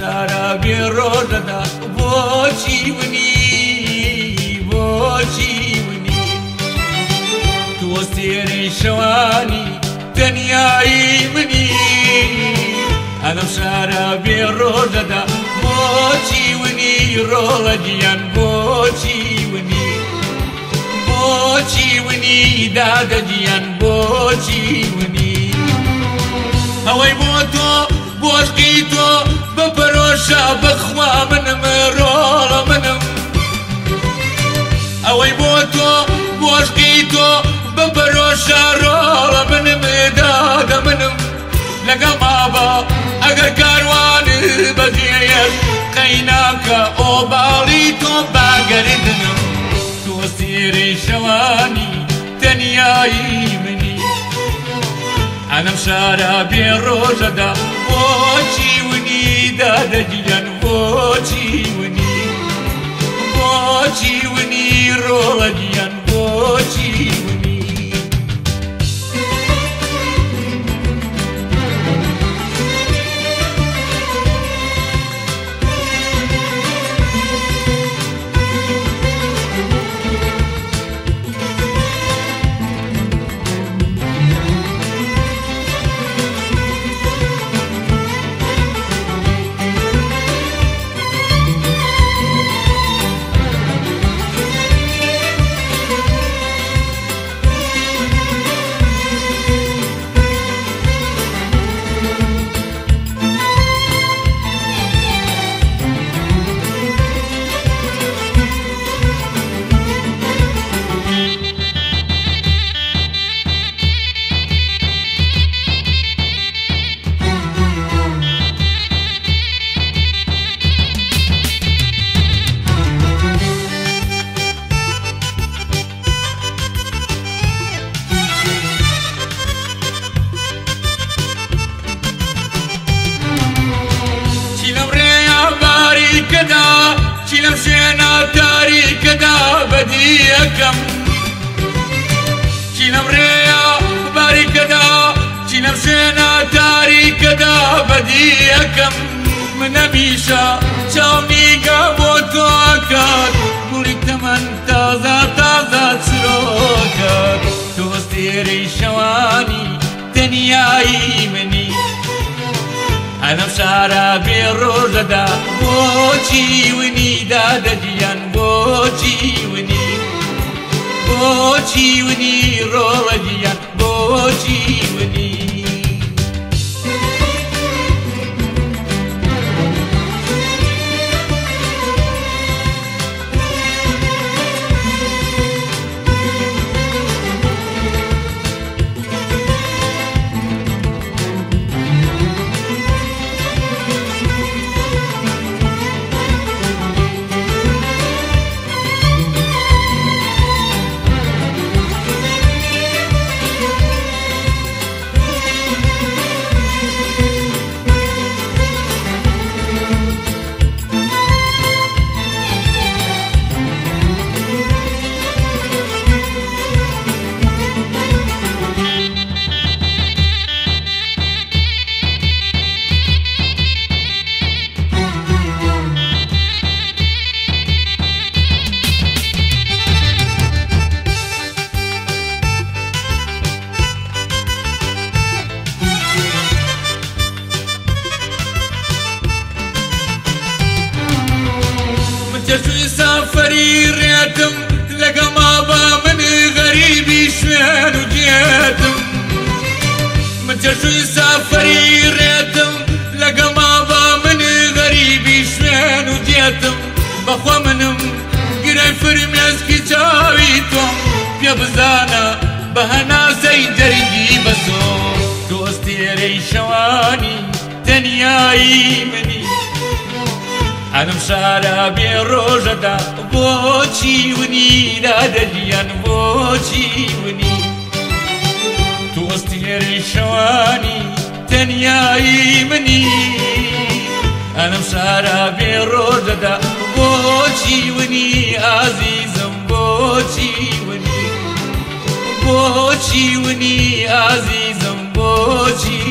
شارابی ڕۆژەدا بۆچی ونی بۆچی ونی تۆ سێرەی شەوانی تەنیایی منی ئەلەم شارابی ڕۆژەدا بۆچی ونی ڕۆڵە گیان بۆچی ونی بۆچی ونی دادە گیان بۆچی ونی ئەوەی بۆ تۆ بۆشقی تۆ بپەرۆشە بخوا منم ڕۆڵە منم ئەوەی بۆ تۆ بۆشقی تۆ بپەرۆشە ڕۆڵە منم دادە منم لەگەڵ مابە ئەگەر کاروان بەجێیەش قەیناکە ئۆباڵی تۆ باگەردنم تۆ سێرەی شەوانی تەنیایی منی ئەلەم شارابێ ڕۆژەدا بۆچی ونی دادەگیان بۆچی ونی بۆچی ونی ڕۆڵە گیان بۆچی ونی چی لەم شوێنە تاریکەدا بەدی یەکەم چی لەم ڕێیە باریکەدا چی لەم شوێنە تاریکەدا بەدی یەکەم منە میشە چاومیگە بۆ تۆ ئەکات گوڵی تەمەن تازە تازە چرۆکات تۆ سێرەی شەوانی تەنیایی منی ئەلەم شارابێ ڕۆژەدا بۆچی ونی دادەگیان بۆچی ونی بۆچی ونی ڕۆڵە گیان بۆچی ونی چەشوی سافەری ڕێتم لەگەڵ مابە من غەریبی شوێن و جێتم من چەشوی سافەری ڕێتم لەگەڵ مابە من غەریبی شوێن و جێتم بەخوا منم گرەی فرمێسکی چاوی تۆم پێ بزانە بە هەناسەی جەرگی بەسۆ دۆستێرەی شەوانی تەنیایی منی ئەلەم شارابێ ڕۆژەدا بۆچی ونی دادەگیان بۆچی ونی تۆ سێرەی شەوانی تەنیایی منی ئەلەم شارابێ ڕۆژەدا بۆچی ونی ئازیزم بۆچی ونی بۆچی ونی ئازیزم بۆچی